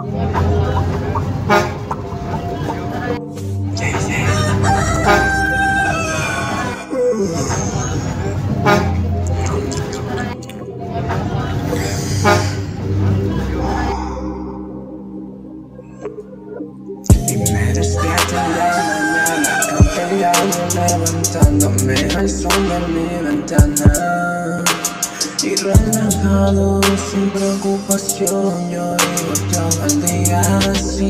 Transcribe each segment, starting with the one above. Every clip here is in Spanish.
Y me despierto en la mañana, campeando, levantándome al sol de mi ventana. Y relajado, sin preocupación, yo vivo todo el día así.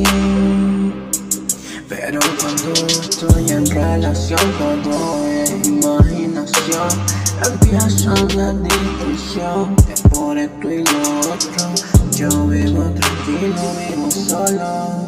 Pero cuando estoy en relación, todo es imaginación. Empieza la discusión de por esto y lo otro. Yo vivo tranquilo, vivo solo.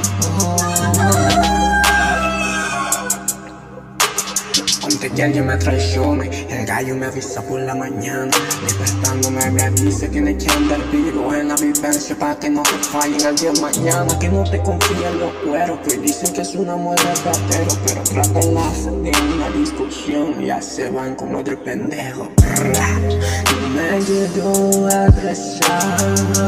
Antes que alguien me traicione, el gallo me avisa por la mañana. Despertándome me avisa, tiene que andar vivo en la vivencia para que no te fallen al día de mañana. Que no te confíen los cueros, que dicen que es una mujer de ratero, pero trátenlas de una discusión y ya se van como otro pendejo. Y me llegó a rezar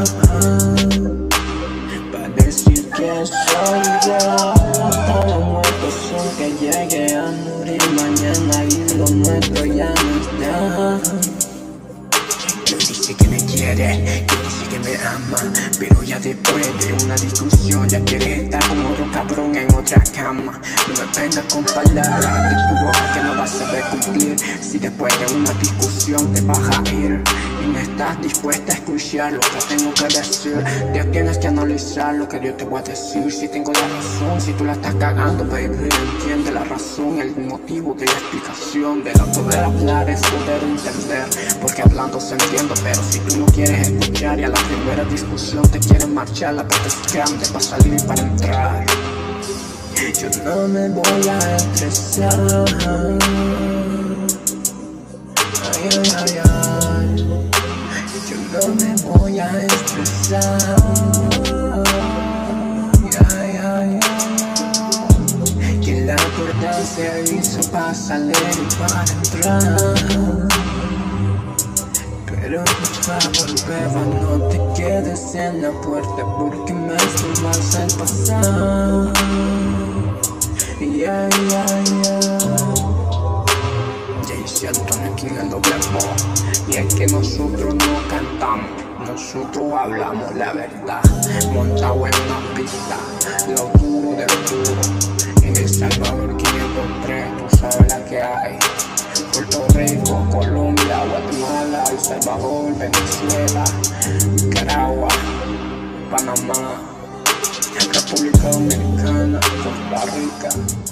para decir que soy yo. Para muertos son que llegue a morir mañana y lo nuestro ya no está. Que dice que me quiere, que dice que me ama, pero ya después de una discusión ya quiere estar como otro cabrón en otra cama. No me vengas con palabras de tu boca que no vas a saber cumplir. Si después de una discusión te vas a ir y no estás dispuesta a escuchar lo que tengo que decir, ya tienes que analizar lo que yo te voy a decir. Si tengo la razón, si tú la estás cagando, baby, entiende la razón, el motivo de la explicación. De no poder hablar es poder entender, porque hablando se entiende. Pero si tú no quieres escuchar y a la primera discusión te quieres marchar, la puerta es grande para salir y para entrar. Yo no me voy a estresar. Ay, ay, ay, ay. Yo no me voy a estresar. Ay, ay, ay. Que la puerta se hizo para salir y para entrar. Pero por favor, beba, no te quedes en la puerta, porque me estorbas al pasar. Yeah, yeah, yeah. Jaycee Antonio aquí en el doble voz. Y es que nosotros no cantamos, nosotros hablamos la verdad. Montado en una pista, lo duro del duro. En El Salvador que me encontré, tú sabes la que hay. Puerto Rico, Colombia, Guatemala, El Salvador, Venezuela, Nicaragua, Panamá, República Dominicana, Costa Rica.